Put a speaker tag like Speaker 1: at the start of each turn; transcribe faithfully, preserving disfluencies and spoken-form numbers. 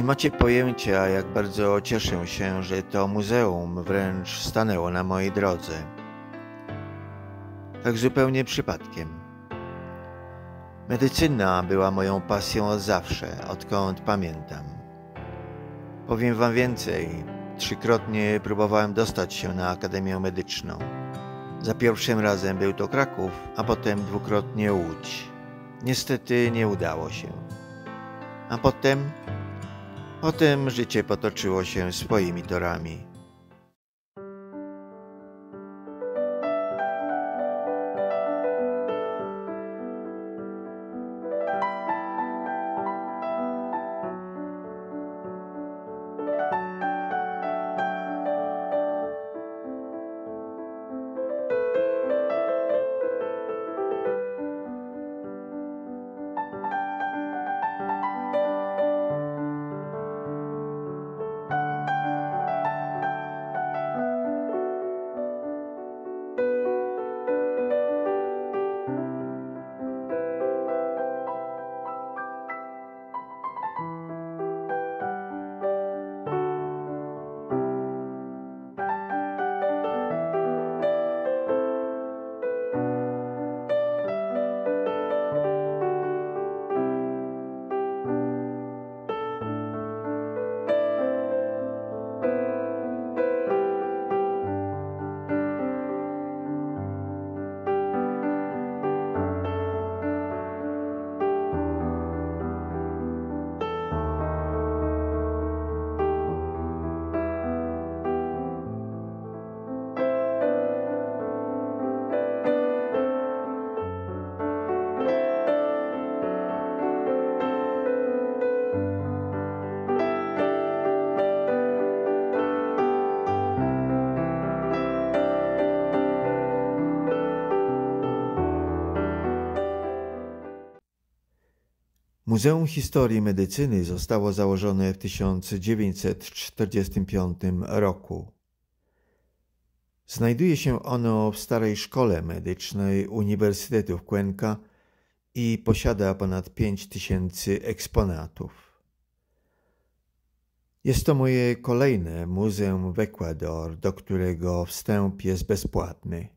Speaker 1: macie pojęcia, jak bardzo cieszę się, że to muzeum wręcz stanęło na mojej drodze. Tak zupełnie przypadkiem. Medycyna była moją pasją od zawsze, odkąd pamiętam. Powiem wam więcej. Trzykrotnie próbowałem dostać się na Akademię Medyczną. Za pierwszym razem był to Kraków, a potem dwukrotnie Łódź. Niestety nie udało się. A potem... Potem życie potoczyło się swoimi torami. Muzeum Historii Medycyny zostało założone w tysiąc dziewięćset czterdziestym piątym roku. Znajduje się ono w Starej Szkole Medycznej Uniwersytetu w Cuenca i posiada ponad pięć tysięcy eksponatów. Jest to moje kolejne muzeum w Ekwador, do którego wstęp jest bezpłatny.